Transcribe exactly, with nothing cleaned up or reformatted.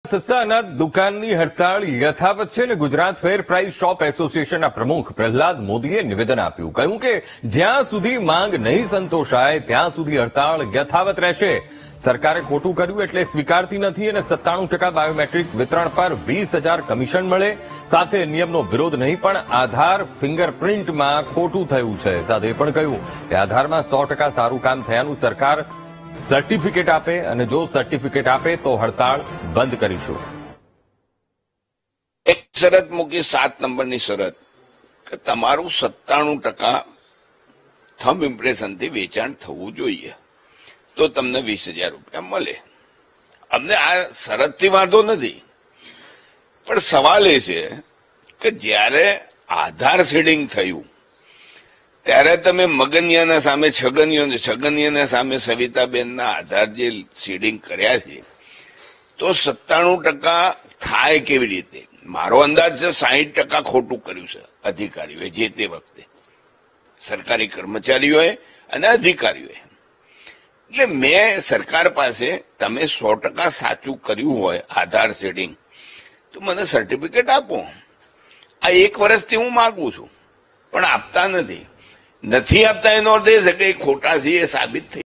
સસ્તા અનાજ દુકાનની હડતાળ યથાવત છે ને ગુજરાત ફેર પ્રાઇસ શોપ એસોસિએશનના પ્રમુખ પ્રહલાદ મોદીએ નિવેદન આપ્યું, કહ્યું કે જ્યાં સુધી માંગ નહીં સંતોષાય ત્યાં સુધી હડતાળ યથાવત રહેશે. સરકારે ખોટું કર્યું એટલે સ્વીકારતી નથી અને સત્તાણું ટકા બાયોમેટ્રિક વિતરણ પર વીસ હજાર કમિશન મળે. સાથે નિયમનો વિરોધ નહીં પણ આધાર ફિંગરપ્રિન્ટમાં ખોટું થયું છે. સાથે એ પણ કહ્યું કે આધારમાં સો ટકા સારું કામ થયાનું સરકાર સર્ટિફિકેટ આપે અને જો સર્ટિફિકેટ આપે તો હડતાળ બંધ કરીશું. એક શરત મૂકી, સાત નંબરની શરત કે તમારું સત્તાણું ટકા થંબ ઇમ્પ્રેશનથી વેચાણ થવું જોઈએ તો તમને વીસ હજાર રૂપિયા મળે. અમને આ શરતથી વાંધો નથી, પણ સવાલ એ છે કે જ્યારે આધાર સીડિંગ થયું ત્યારે તમે મગનિયાના સામે છગનિયા છગનિયાના સામે સવિતાબેનના આધાર જે સીડિંગ કર્યા છે તો સત્તાણું ટકા થાય કેવી રીતે? મારો અંદાજ છે સાહીઠ ટકા ખોટું કર્યું છે અધિકારીઓએ, જે તે વખતે સરકારી કર્મચારીઓએ અને અધિકારીઓએ. એટલે મેં સરકાર પાસે તમે સો ટકા સાચું કર્યું હોય આધાર સીડિંગ તો મને સર્ટિફિકેટ આપો. આ એક વર્ષથી હું માગું છું પણ આપતા નથી. નથી આપતા એનો અર્થ એ છે કે ખોટા છે એ સાબિત થઈ